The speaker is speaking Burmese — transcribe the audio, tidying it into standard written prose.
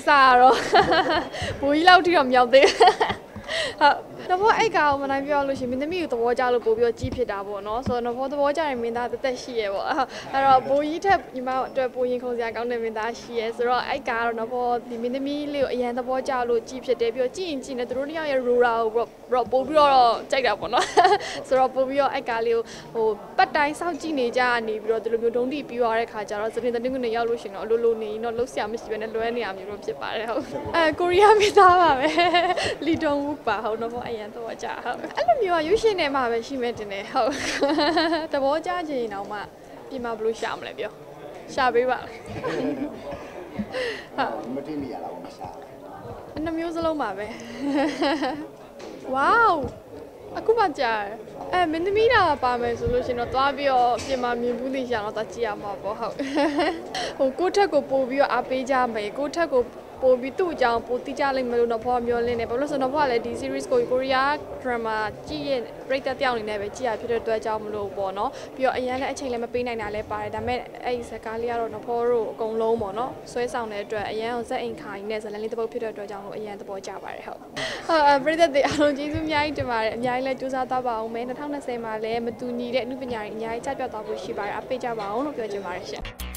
စားတော့ဘူကြီးလောက်ထိတော့မရောက်သေးဟုတ်တော့အဲ့ကောင်မနိုင်ပြောလို့ရှိရင်မင်းသမီးကိုသဘောကျလို့ပို့ပြီးကြီးဖြစ်တာပေါ့နော်ဆိုတော့သဘောကျရင်မင်းသားတက်ရှိရဲပေါ့အဲ့တော့ဘူကြီးထက်ညီမအတွက်ပိုရင်ခုံစရာကောင်းတဲ့မင်းသားရှိရဲဆိုတော့အဲ့ကောင်တော့ဒီမင်းသမီးလေးကိုအရန်သဘောကျလို့ကြီးဖြစ်တယ်ပြီးတော့ကြည့်ရင်ကြည့်နေသူတို့နှစ်ယောက်ရဲ့ Rora ကိုပို့ပြီးတော့ကြိုက်တာပေါ့နော်ဆိုတော့ပို့ပြီးတော့အဲ့ကောင်လေးကိုဟိုပတ်တိုင်းစောင့်ကြည့်နေကြနေပြီးတော့ဒီလိုမျိုးဒုံတီပြီးသွားတဲ့ခါကျတော့သတင်တင်းကနေရောက်လို့ရှိရင်တော့လိုနေရင်တော့လှုပ်ရှားမရှိဘဲနဲ့လွဲနေရမျိုးလို့ဖြစ်ပါတယ်ဟုတ်ကိုရီးယားမင်းသားပါပဲလီတုံဝူပါဟုတ်တော့အရန်တော့ကြဟုတ်အဲ့လိုမျိုးရုပ်ရှင်ထဲမှာပဲရှိမဲ့တင်တယ်ဟုတ်သဘောကျချင်တော့မှပြင်မဘလို့ရှာမလဲပြောရှာပေးပါဟုတ်မတင်မိရလားမရှာအနှမျိုးစလုံးပါပဲဝေါအခုမှကြားမင်းသမီးတာပါမယ်ဆိုလို့ရှင်တော့သွားပြီးတော့ပြင်မာမြင်ဘူးသိချင်တော့သွားကြည့်ရမှာပေါ့ဟုတ်ဟိုကိုယ့်ထက်ကိုပို့ပြီးတော့အားပေးကြမယ်ကိုယ့်ထက်ကိုပို့ပြီးသူ့အကြောင်းပို့တိကျလိမ့်မယ်လို့တော့ဖော်မျောလင်းနေဘာလို့ဆိုတော့ဖော်ကလည်းဒီ series ကိုကိုရီးယား drama ကြည့်ရင်ပရိသတ်တယောက်အနေနဲ့ပဲကြည့်ရဖြစ်တဲ့အတွက်ကြောင့်မလို့ပေါ့နော်ပြီးတော့အရန်လည်းအချိန်လည်းမပေးနိုင်တာလည်းပါတယ်ဒါပေမဲ့အဲ့ဒီဇာတ်ကားလေးကတော့တော့ဖော်တို့အကုန်လုံးပေါ့နော်ဆွဲဆောင်တဲ့အတွက်အရန်ကိုဇက်အိမ်ခိုင်နဲ့ဇလန်လေးတစ်ပုတ်ဖြစ်တဲ့အတွက်ကြောင့်လို့အရန်သဘောကျပါတယ်ဟုတ်ပရိသတ်တွေအားလုံးကျေးဇူးအများကြီးတင်ပါတယ်အများကြီးလည်းကြိုးစားသွားပါအောင်မယ်2020မှာလည်းမတူညီတဲ့အမှုပညာတွေအများကြီးချပြသွားဖို့ရှိပါတယ်အားပေးကြပါအောင်လို့ပြောချင်ပါတယ်ရှင်